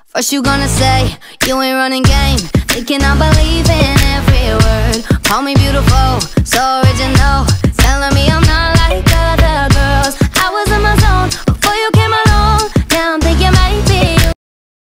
First you gonna say you ain't running game, thinking I believe in every word. Call me beautiful, so